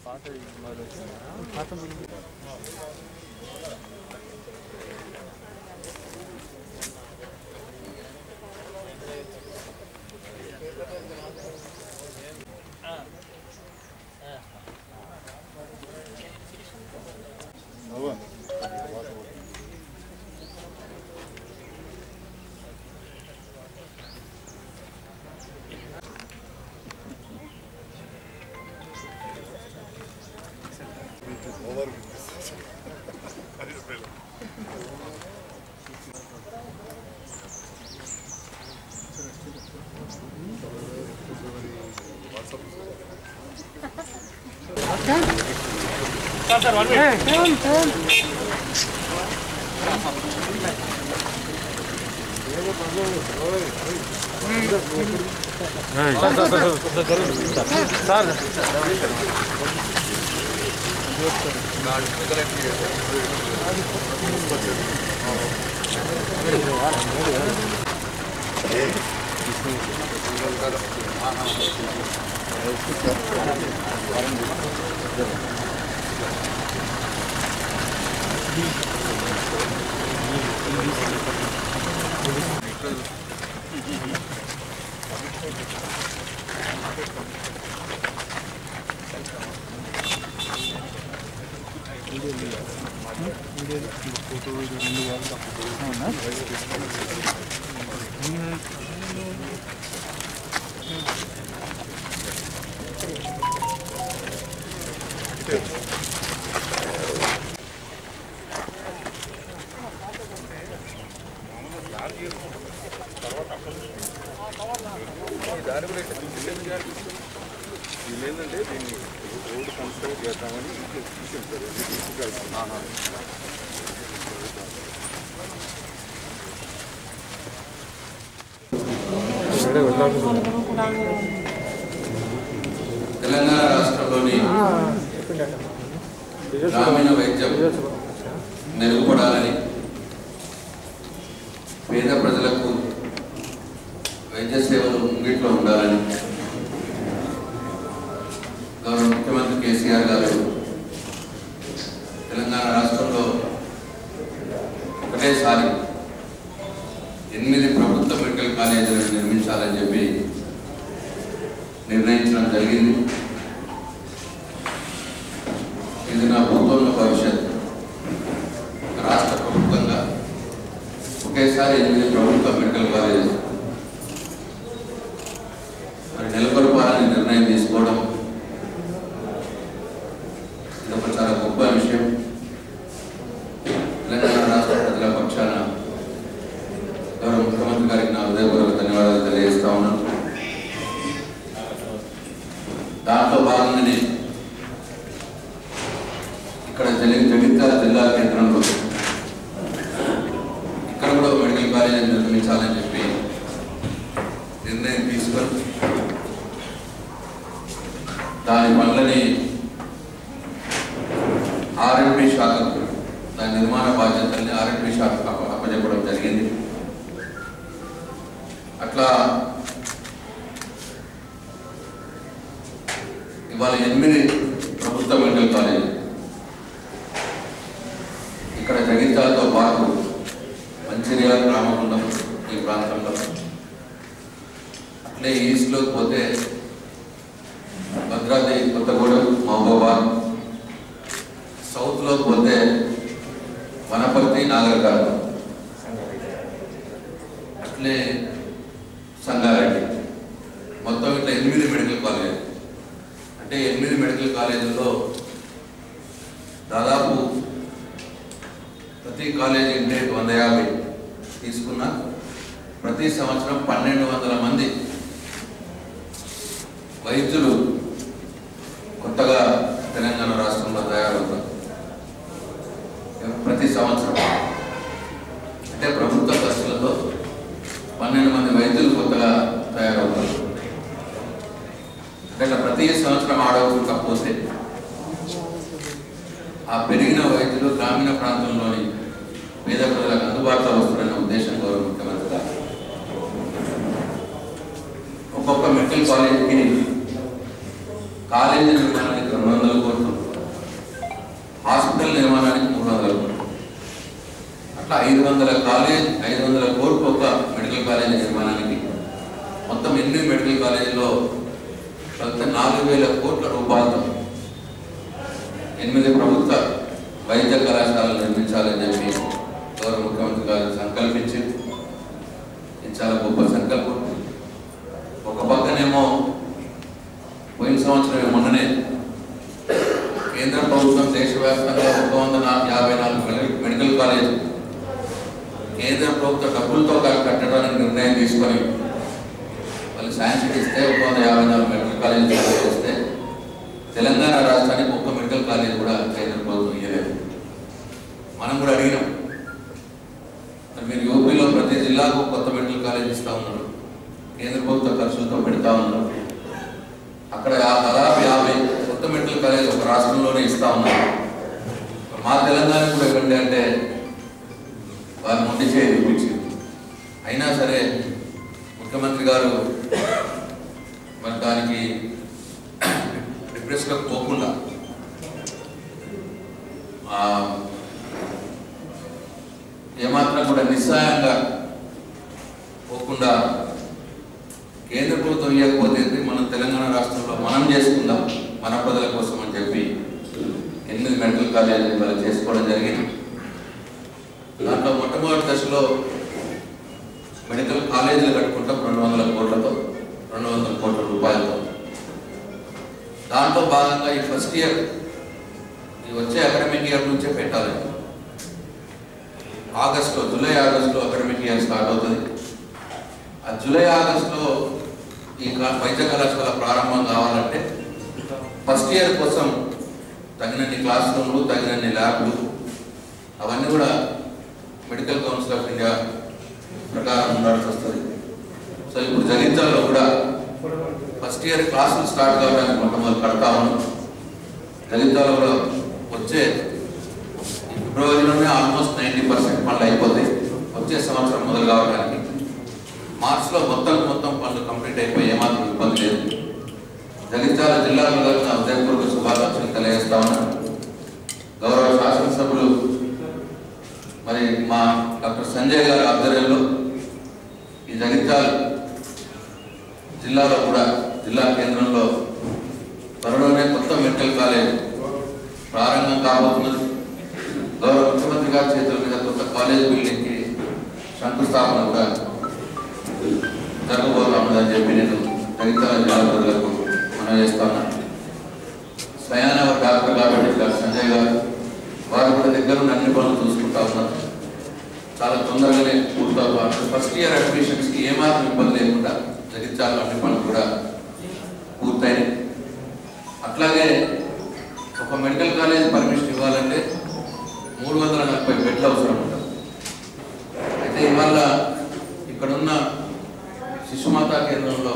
Sir, 1 minute. Telangana రాష్ట్రంలోని గ్రామీణ వైద్యం మెరుగుపడాలని పేద ప్రజలకు వైద్య సేవలు ముంగిట్లో ఉండాలని గౌరవ ముఖ్యమంత్రి కేసీఆర్ గారు తెలంగాణ రాష్ట్రంలో ఒకటేసారి 8 ప్రభుత్వ మెడికల్ కాలేజీలను నిర్మించాలని చెప్పి నిర్ణయించడం జరిగింది. ఇది నా భూతోన్న భవిష్యత్తు. రాష్ట్ర ప్రభుత్వంగా ఒకేసారి 8 ప్రభుత్వ మెడికల్ కాలేజెస్ మరి నెలకొల్పాలని నిర్ణయం తీసుకోవడం ఇదొక చాలా గొప్ప విషయం. తెలంగాణ రాష్ట్ర ప్రజల పక్షాన గౌరవ ముఖ్యమంత్రి గారికి నా హృదయపూర్వక ధన్యవాదాలు తెలియజేస్తా ఉన్నాను. దాంట్లో భాగంగానే ఇక్కడ జగిత్యాల జిల్లా కేంద్రంలో ఇక్కడ కూడా మెడికల్ కాలేజీ నిర్మించాలని చెప్పి నిర్ణయం తీసుకొని దాని పనులని R&D శాఖకు దాని నిర్మాణ బాధ్యతల్ని R&D శాఖకు అప్పచెప్పడం జరిగింది. అట్లా ఇవాళ 8 ప్రభుత్వ మెడికల్ కాలేజీ ఇక్కడ జగిత్యాలతో పాటు మంచిర్యాల, రామగుండం ఈ ప్రాంతంలో, అట్లే ఈస్ట్లోకి పోతే భద్రాద్రి కొత్తగూడెం, మహబూబాబాద్, సౌత్లోకి పోతే వనపర్తి, నాగర్కర్నూలు, అట్లే సంగారెడ్డి, మొత్తం ఇట్లా 8 మెడికల్ కాలేజీలు. అంటే 8 మెడికల్ కాలేజీల్లో దాదాపు ప్రతి కాలేజీ ఇంటేక్ 150 తీసుకున్న ప్రతి సంవత్సరం 1200 మంది వైద్యులు కొత్తగా తెలంగాణ రాష్ట్రంలో తయారవుతారు ప్రతి సంవత్సరం. అంటే ప్రభుత్వ ఖర్చులతో 12 మంది వైద్యులు కొత్తగా తయారవుతారు. అంటే ప్రతి సంవత్సరం ఆడవకపోతే ఆ పెరిగిన వైద్యులు గ్రామీణ ప్రాంతంలోని పేద ప్రజలకు అందుబాటులో వస్తారనే ఉద్దేశం గౌరవ ముఖ్యమంత్రి గారు ఒక్కొక్క మెడికల్ కాలేజీకి కాలేజీ నిర్మాణానికి 200 కోట్లు 500 కోట్లు ఒక మెడికల్ కాలేజీ నిర్మాణానికి, మొత్తం 8 మెడికల్ కాలేజీలో 4,000 కోట్ల రూపాయలతో 8 ప్రభుత్వ వైద్య కళాశాలలు నిర్మించాలని చెప్పి గౌరవ ముఖ్యమంత్రి గారు సంకల్పించి, ఇది చాలా గొప్ప సంకల్పం. ఒక పక్కనేమో పోయిన సంవత్సరం మొన్ననే కేంద్ర ప్రభుత్వం దేశవ్యాప్తంగా 154 మెడికల్ కాలేజ్ కేంద్ర ప్రభుత్వ డబ్బులతో కట్టడానికి నిర్ణయం తీసుకొని వాళ్ళు శాంక్షన్ ఇస్తే 154 మెడికల్ కాలేజీలు చేస్తే తెలంగాణ రాష్ట్రానికి ఒక్క మెడికల్ కాలేజ్ కూడా కేంద్ర ప్రభుత్వం ఇవ్వలేదు. మనం కూడా అడిగినాం, మీరు యూపీలో ప్రతి జిల్లాకు కొత్త మెడికల్ కాలేజ్ ఇస్తూ ఉన్నారు, కేంద్ర ప్రభుత్వ ఖర్చులతో పెడతా ఉన్నారు. అక్కడ దాదాపు 50 కొత్త మెడికల్ కాలేజ్ ఒక రాష్ట్రంలోనే ఇస్తా ఉన్నారు. మా తెలంగాణ కూడా ఇవ్వండి అంటే వారు ముందు చేయి చూపించారు. అయినా సరే ముఖ్యమంత్రి గారు మరి దానికి డిప్రెస్లోకి పోకుండా ఏమాత్రం కూడా నిస్సాయంగా పోకుండా కేంద్ర ప్రభుత్వం ఇవ్వకపోతే మనం తెలంగాణ రాష్ట్రంలో మనం చేసుకుందాం మన ప్రజల కోసం అని చెప్పి 8 మెడికల్ కాలేజీలు వాళ్ళు చేసుకోవడం జరిగింది. దాంట్లో మొట్టమొదటి దశలో మెడికల్ కాలేజీలు కట్టుకుంటాం 200 కోట్లతో, 200 కోట్ల రూపాయలతో. దాంట్లో భాగంగా ఈ ఫస్ట్ ఇయర్ ఈ వచ్చే అకాడమిక్ ఇయర్ నుంచే పెట్టాలి. జూలై ఆగస్టులో అకాడమిక్ ఇయర్ స్టార్ట్ అవుతుంది. ఆ జూలై ఆగస్టులో ఈ వైద్య కళాశాల ప్రారంభం కావాలంటే ఫస్ట్ ఇయర్ కోసం తగినన్ని క్లాస్ రూమ్లు, తగినన్ని ల్యాబ్లు అవన్నీ కూడా మెడికల్ కౌన్సిల్ ఆఫ్ ఇండియా ప్రకారం ఉండాల్సి వస్తుంది. సో ఇప్పుడు జగిత్యాలలో కూడా ఫస్ట్ ఇయర్ క్లాసులు స్టార్ట్ కావడానికి మొట్టమొదటి కడతా ఉన్నాం. జగిత్యాలలో కూడా వచ్చే ఫిబ్రవరిలోనే ఆల్మోస్ట్ 90% పనులు అయిపోతాయి. వచ్చే సంవత్సరం మొదలు కావడానికి మార్చిలో మొత్తం పనులు కంప్లీట్ అయిపోయి ఏమాత్రం ఇబ్బంది లేదు. జగిత్యాల జిల్లాలో నా ఉదయపూర్వక శుభాకాంక్షలు తెలియజేస్తా ఉన్నాను. గౌరవ శాసనసభ్యులు మరి మా డాక్టర్ సంజయ్ గారి ఆధ్వర్యంలో ఈ జగిత్యాల జిల్లాలో కూడా జిల్లా కేంద్రంలో త్వరలోనే కొత్త మెడికల్ కాలేజ్ ప్రారంభం కాబోతున్నది. గౌరవ ముఖ్యమంత్రి గారి చేతుల మీద కొత్త కాలేజ్ బిల్డింగ్కి శంకుస్థాపన కూడా జరగబోతా ఉన్నదని చెప్పి నేను జగిత్యాల జిల్లా ప్రజలకు మనం చేస్తా ఉన్నాను. స్వయాన డాక్టర్ కాబట్టి డాక్టర్ సంజయ్ గారు వారు కూడా దగ్గర అన్ని పనులు చూసుకుంటా ఉన్నారు. చాలా తొందరగానే పూర్తవుతా. ఫస్ట్ ఇయర్ అడ్మిషన్స్కి ఏమాత్రం ఇబ్బంది లేకుండా జగిత్యాల అన్ని పనులు కూడా పూర్తయినాయి. అట్లాగే ఒక మెడికల్ కాలేజ్ పర్మిషన్ ఇవ్వాలంటే 340 బెడ్లు అవసరం ఉంటుంది. అయితే ఇవాళ ఇక్కడున్న శిశుమాతా కేంద్రంలో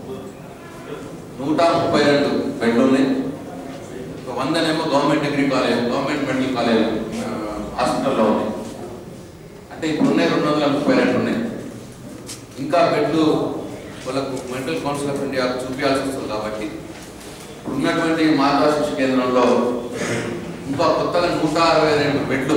132 బెడ్లు ఉన్నాయి. 100 government degree college, government medical college హాస్పిటల్లో ఉన్నాయి. అంటే ఇప్పుడున్నాయి 232 ఉన్నాయి. ఇంకా బెడ్లు వాళ్ళకు మెడికల్ కౌన్సిల్ ఆఫ్ ఇండియా చూపించాల్సి వస్తుంది. కాబట్టి ఉన్నటువంటి మాతా శిశు కేంద్రంలో ఇంకా కొత్తగా 162 బెడ్లు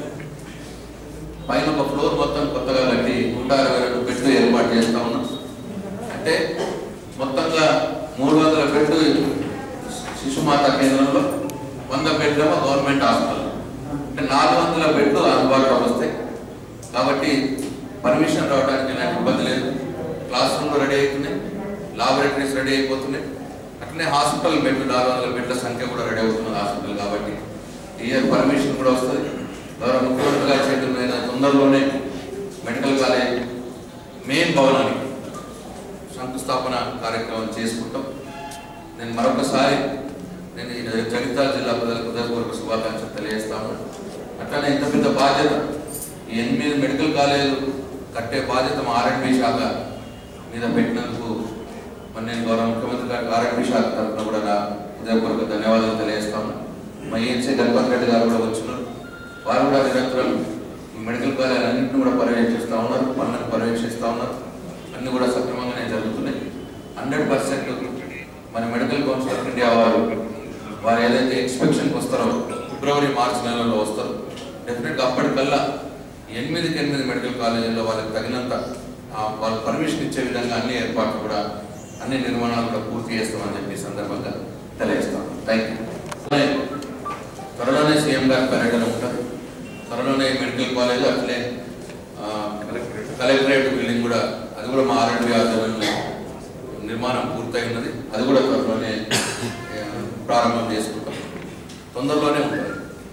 పైన ఒక ఫ్లోర్ మొత్తం కొత్తగా కట్టి 162 బెడ్లు ఏర్పాటు చేస్తా ఉన్నాం. అంటే మొత్తంగా 300 బెడ్లు శిశుమాత కేంద్రంలో, 100 బెడ్లు గవర్నమెంట్ హాస్పిటల్, అంటే 400 బెడ్లు అందుబాటులో వస్తాయి. కాబట్టి పర్మిషన్ రావడానికి ఎలాంటి ఇబ్బంది లేదు. క్లాస్ రూమ్లు రెడీ అవుతున్నాయి, లాబొరేటరీస్ రెడీ అయిపోతున్నాయి. అట్లనే హాస్పిటల్ బెడ్లు 400 బెడ్ల సంఖ్య కూడా రెడీ అవుతున్నది హాస్పిటల్. కాబట్టి ఇయర్ పర్మిషన్ కూడా వస్తుంది. గౌరవ ముఖ్యమంత్రి గారి చేతుల మీద తొందరలోనే మెడికల్ కాలేజ్ మెయిన్ భవనానికి శంకుస్థాపన కార్యక్రమం చేసుకుంటాం. నేను మరొకసారి ఈ జగిత్యాల జిల్లా ప్రజలకు హృదయపూర్వక శుభాకాంక్షలు తెలియజేస్తాను. అట్లానే ఇంత పెద్ద బాధ్యత ఈ 8 మెడికల్ కాలేజీలు కట్టే బాధ్యత మా R&B శాఖ మీద పెట్టినందుకు మరి నేను గౌరవ ముఖ్యమంత్రి గారికి R&B శాఖ తరఫున కూడా నా హృదయపూర్వక ధన్యవాదాలు తెలియజేస్తాను. మా ENC గణపతి రెడ్డి గారు కూడా వచ్చినారు. వారు కూడా నిరంతరం ఈ మెడికల్ కాలేజీలు అన్నింటినీ కూడా పర్యవేక్షిస్తూ ఉన్నారు, పనులను పర్యవేక్షిస్తూ ఉన్నారు. అన్నీ కూడా సక్రమంగానే జరుగుతున్నాయి. 100% మన మెడికల్ కౌన్సిల్ ఆఫ్ ఇండియా వారు ఏదైతే ఇన్స్పెక్షన్కి వస్తారో ఫిబ్రవరి మార్చి నెలలో వస్తారు. డెఫినెట్గా అప్పటికల్లా 8 మెడికల్ కాలేజీల్లో వాళ్ళకి తగినంత వాళ్ళు పర్మిషన్ ఇచ్చే విధంగా అన్ని ఏర్పాట్లు కూడా అన్ని నిర్మాణాలు కూడా పూర్తి చేస్తామని చెప్పి సందర్భంగా తెలియజేస్తాం. Thank you. త్వరలోనే సీఎం గారి పర్యటన ఉంటుంది. త్వరలోనే మెడికల్ కాలేజ్ అట్లే కలెక్టరేట్ బిల్డింగ్ కూడా అది కూడా మా R&D ఆధ్వర్యంలో నిర్మాణం పూర్తయి ఉన్నది. అది కూడా త్వరలోనే ప్రారంభం చేసుకుంటాం. తొందరలోనే ఉంటుంది.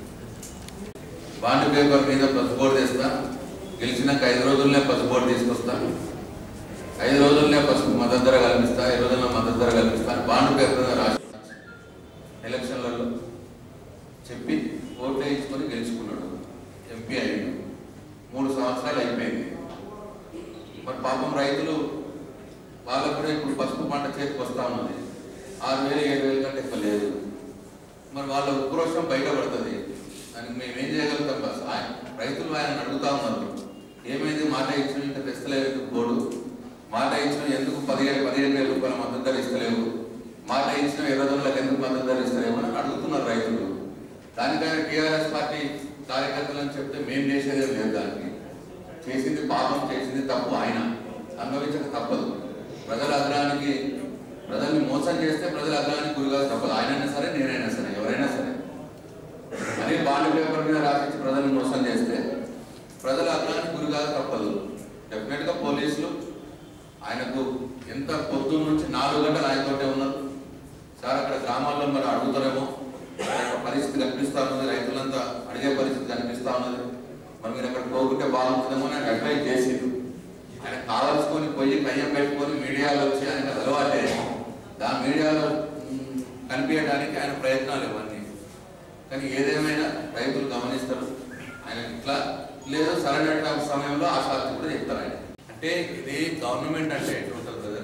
బాండ్ పేపర్ మీద పసుబోర్డు తెస్తా, గెలిచినాక 5 రోజుల్లోనే పసుబోర్డు తీసుకొస్తాను, 5 రోజుల్లోనే పసుపు మద్దతు ధర కల్పిస్తా, 5 రోజుల్లో మద్దతు ధర కల్పిస్తాను బాండ్ పేపర్ మీద రాసి ఎలక్షన్లలో చెప్పి ఓట్లు వేయించుకొని గెలుచుకున్నాడు. ఎంపీ అయ్యాడు. 3 సంవత్సరాలు అయిపోయింది. మరి పాపం రైతులు వాళ్ళకు కూడా ఇప్పుడు పసుపు పంట చేతికి వస్తూ ఉన్నది. 6,000 7,000 కంటే ఎక్కువ లేదు. మరి వాళ్ళ ఉక్రోషం బయటపడుతుంది. దానికి మేము ఏం చేయగలుగుతాం? బస్ రైతులు ఆయన అడుగుతా ఉన్నారు, ఏమైంది మాట ఇచ్చిన ఇంకా తెస్తలేదు బోర్డు, మాట ఇచ్చిన ఎందుకు 15,000 రూపాయల మద్దతు ధర ఇస్తలేవు, మాట ఇచ్చిన 20 రోజులకు ఎందుకు మద్దతు ధర ఇస్తలేవు అని అడుగుతున్నారు రైతులు. దానికైనా టీఆర్ఎస్ పార్టీ కార్యకర్తలను చెప్తే మేము చేసేదే లేదు. దానికి చేసింది పాపం, చేసింది తప్పు, ఆయన అనుభవించక తప్పదు. ప్రజల అగ్రహానికి ప్రజల్ని మోసం చేస్తే ప్రజల అగ్రహానికి గురిగా తప్పదు. ఆయనైనా సరే, నేనైనా సరే, ఎవరైనా సరే. అదే బాండ్ పేపర్ మీద రాపించి ప్రజల్ని మోసం చేస్తే ప్రజల అగ్రహానికి గురిగా తప్పదు. డెఫినెట్గా పోలీసులు ఆయనకు ఎంత పొద్దున్న నుంచి 4 గంటలు ఆయనతోటే ఉన్నారు. సార్ అక్కడ గ్రామాల్లో మరి అడుగుతారేమో, పరిస్థితి కనిపిస్తూ ఉన్నది, రైతులంతా అడిగే పరిస్థితి కనిపిస్తూ ఉన్నది, మరి మీరు అక్కడ పోకుంటే బాగుంటుందేమో అని అడ్వైజ్ చేసిండు. ఆయన కావాల్సుకొని పోయి కయ్యం పెట్టుకొని మీడియాలో వచ్చి ఆయన అలవాటే దాని మీడియాలో కనిపించడానికి ఆయన ప్రయత్నాలు ఇవన్నీ. కానీ ఏదేమైనా రైతులు గమనిస్తారు. ఆయన ఇట్లా లేదు సరైన సమయంలో ఆ సాక్షి కూడా చెప్తారు. ఆయన అంటే ఇది గవర్నమెంట్ అంటే ఎట్లుంటుంది కదా,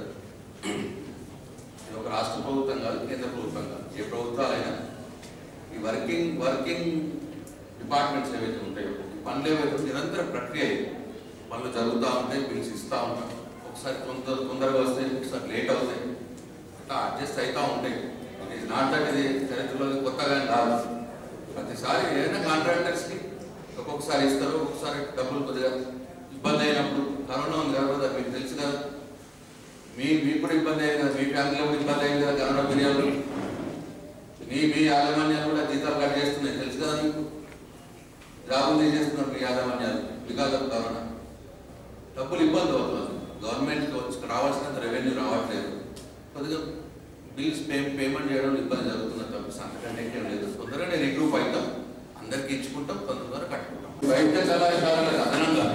ఇది ఒక రాష్ట్ర ప్రభుత్వం కాదు, కేంద్ర ప్రభుత్వం కాదు, ఏ ప్రభుత్వాలైనా ఈ వర్కింగ్ డిపార్ట్మెంట్స్ ఏవైతే ఉంటాయో పనులు ఏవైతే నిరంతర ప్రక్రియ పనులు జరుగుతూ ఉంటాయి, బిల్స్ ఇస్తూ ఉంటాం. ఒకసారి తొందరగా వస్తాయి, ఒకసారి లేట్ అవుతాయి, అట్లా అడ్జస్ట్ అవుతూ ఉంటాయి. ఇది నాట్ దట్ ఇది చరిత్రలో కొత్తగా రాదు. ప్రతిసారి ఏదైనా కాంట్రాక్టర్స్కి ఒక్కొక్కసారి ఇస్తారు, ఒక్కొక్కసారి డబ్బులు కొద్దిగా ఇబ్బంది అయినప్పుడు. కరోనా ఉంది కదా, మీకు తెలుసు కదా, మీకు కూడా ఇబ్బంది అయింది కదా, మీ ఫ్యామిలీలో కూడా ఇబ్బంది అయింది కదా కరోనా పీరియడ్లో. మీ యాజమాన్యాలు కూడా జీతాలు కట్ చేస్తున్నాయి, తెలుసు కదా మీకు. జాబులు తీసేస్తున్నారు మీ యాజమాన్యాలు బికాజ్ ఆఫ్ కరోనా. డబ్బులు ఇబ్బంది అవుతుంది. గవర్నమెంట్కి వచ్చి రావాల్సినంత రెవెన్యూ రావట్లేదు. కొద్దిగా బిల్స్ పేమెంట్ చేయడం ఇబ్బంది జరుగుతున్నది తప్ప అంతకంటే ఏం లేదు. తొందరగా రిగ్రూప్ అవుతాం, అందరికి ఇచ్చుకుంటాం, తొందరగా కట్టుకుంటాం. వైద్య కళాశాలకు అదనంగా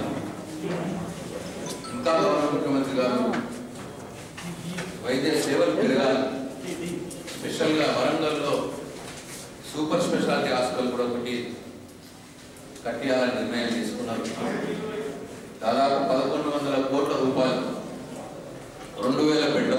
ఇంకా గౌరవ ముఖ్యమంత్రి గారు వైద్య సేవలు పెరగాలి. స్పెషల్గా వరంగల్లో సూపర్ స్పెషాలిటీ హాస్పిటల్ కూడా ఒకటి కట్టియాలని నిర్ణయం తీసుకున్నారు. దాదాపు 1,100 కోట్ల రూపాయలు, 2,000 బెడ్లు.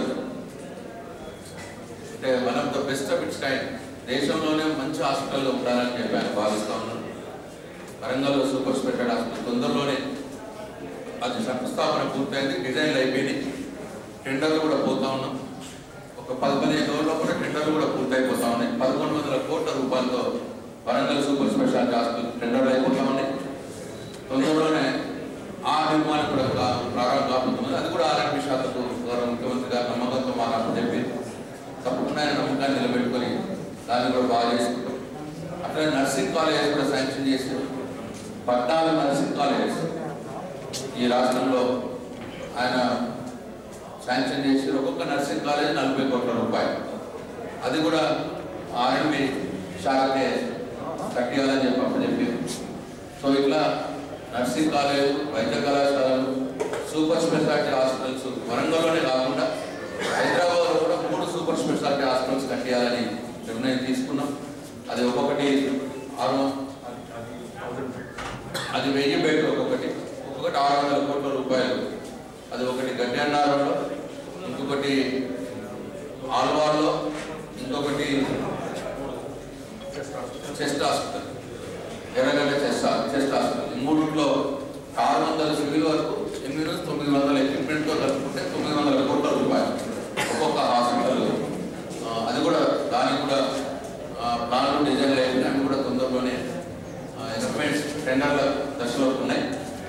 అంటే one of the best of its kind. దేశంలోనే మంచి హాస్పిటల్లో ఉండాలని చెప్పి ఆయన భావిస్తూ ఉన్నారు. వరంగల్లో సూపర్ స్పెషాలిటీ హాస్పిటల్ తొందరలోనే అది శంకుస్థాపన పూర్తయింది, డిజైన్లు అయిపోయినాయి, టెండర్లు కూడా పోతా ఉన్నాం. ఒక 10-15 రోజుల్లో కూడా టెండర్లు కూడా పూర్తయిపోతా ఉన్నాయి. 1,100 కోట్ల రూపాయలతో వరంగల్ సూపర్ స్పెషాలిటీ హాస్పిటల్ టెండర్లు అయిపోతా ఉన్నాయి. తొందరలోనే ఆ నిర్మాణం కూడా ప్రారంభం కాబోతున్నది. అది కూడా R&D శాఖకు గౌరవ ముఖ్యమంత్రి గారు నమ్మకంతో మాకు చెప్పి తప్పకుండా ఆయన నమ్మకాన్ని నిలబెట్టుకొని దాన్ని కూడా బాగా చేసుకుంటాం. అట్లనే నర్సింగ్ కాలేజెస్ కూడా శాంక్షన్ చేశారు. 14 నర్సింగ్ కాలేజెస్ ఈ రాష్ట్రంలో ఆయన శాంక్షన్ చేసి ఒక్కొక్క నర్సింగ్ కాలేజ్ 40 కోట్ల రూపాయలు. అది కూడా R&D శాఖకే కట్టియాలని చెప్పి. సో ఇట్లా నర్సింగ్ కాలేజ్, వైద్య కళాశాలలు, సూపర్ స్పెషాలిటీ హాస్పిటల్స్ వరంగల్లోనే కాకుండా హైదరాబాద్లో కూడా 3 సూపర్ స్పెషాలిటీ హాస్పిటల్స్ కట్టియాలని నిర్ణయం తీసుకున్నాం. అది ఒక్కొక్కటి 1000 బెడ్లు, ఒక్కొక్కటి 600 కోట్ల రూపాయలు. అది ఒకటి గడ్డెన్నారంలో, ఇంకొకటి ఆల్వార్లో, ఇంకొకటి chest hospital, Erragadda chest hospital. ఈ మూడులో 600 సివిల్ వరకు 800-900 ఎక్విప్మెంట్తో కలుపుకుంటే 900 కోట్ల రూపాయలు ఒక్కొక్క హాస్పిటల్. అది కూడా దానికి కూడా ప్లాన్లు డిజైన్లు అయిపోయినాయి. అవి కూడా తొందరలోనే ఎక్విప్మెంట్స్ టెండర్ల దశలో ఉన్నాయి.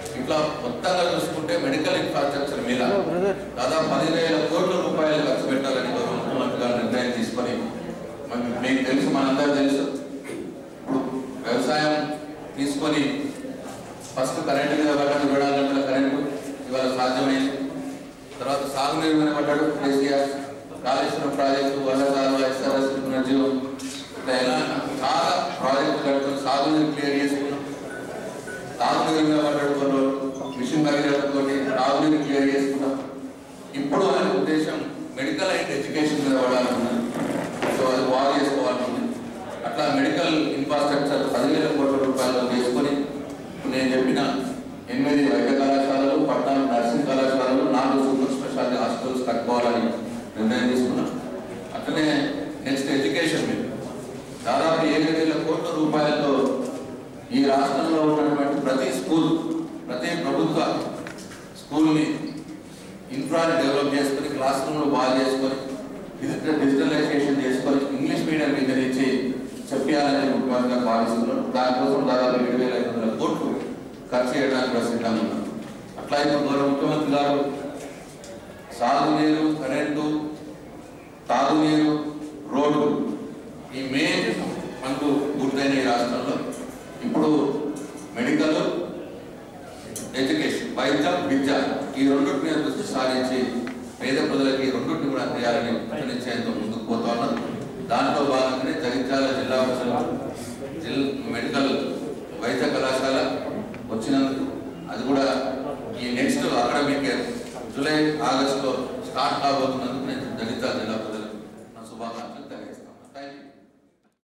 ఫస్ట్ కరెంటు మీద పడ్డాడు, 24 గంటల కరెంటు ఇవాళ సాధ్యమైంది. తర్వాత సాగునీరు మీద పడ్డాడు కేసీఆర్, కాళేశ్వరం ప్రాజెక్టు, వరదాలు, ఎస్ఆర్ఎస్ పునర్జీవం, ఇట్లా ఎలా చాలా ప్రాజెక్టులు కట్టుకుని సాగునీరు క్లియర్ చేసుకున్నాం. తాగునీరు మీద పడ్డాడు కొన్ని రోజులు, మిషన్ భగీరథతో తాగునీరు క్లియర్ చేసుకున్నాం. ఇప్పుడు ఆయన ఉద్దేశం మెడికల్ అండ్ ఎడ్యుకేషన్ మీద పడాలన్నది. సో అది బాగా చేసుకోవాలన్నది. అట్లా మెడికల్ ఇన్ఫ్రాస్ట్రక్చర్ 10,000 కోట్ల రూపాయలు చేసుకొని నేను చెప్పిన 8 వైద్య కళాశాలలు, 14 నర్సింగ్ కళాశాలలు, 4 సూపర్ స్పెషాలిటీ హాస్పిటల్స్ కట్టుకోవాలని నిర్ణయం తీసుకున్నాం. అట్లనే నెక్స్ట్ ఎడ్యుకేషన్ మీద దాదాపు 7,000 కోట్ల రూపాయలతో ఈ రాష్ట్రంలో ఉన్నటువంటి ప్రతి స్కూల్, ప్రతి ప్రభుత్వ స్కూల్ని ఇన్ఫ్రాని డెవలప్ చేసుకొని, క్లాస్ రూమ్లు బాగా చేసుకొని, డిజిటలైజేషన్ చేసుకొని, ఇంగ్లీష్ మీడియం మీద నుంచి చెప్పాలని ముఖ్యమంత్రిగా భావిస్తున్నాం. దానికోసం దాదాపు 7,500 కోట్లు ఖర్చు చేయడానికి ప్రసిద్ధంగా ఉన్నాం. అట్లా ఇప్పుడు గౌరవ ముఖ్యమంత్రి గారు సాగునీరు, కరెంటు, తాగునీరు, రోడ్డు ఈ మెయిన్ మనకు పూర్తయిన ఈ రాష్ట్రంలో ఇప్పుడు మెడికల్, ఎడ్యుకేషన్, వైద్యం, విద్య ఈ రెండింటి మీద దృష్టి సారించి పేద ప్రజలకి ఈ రెండింటిని కూడా అందియాలని ప్రయత్నించేందుకు ముందుకు పోతా ఉన్నాం. దాంట్లో భాగంగానే జగిత్యాల జిల్లా మెడికల్ వైద్య కళాశాల వచ్చినందుకు అది కూడా ఈ నెక్స్ట్ అకాడమిక్ ఇయర్ జూలై, ఆగస్టులో స్టార్ట్ కాబోతున్నందుకు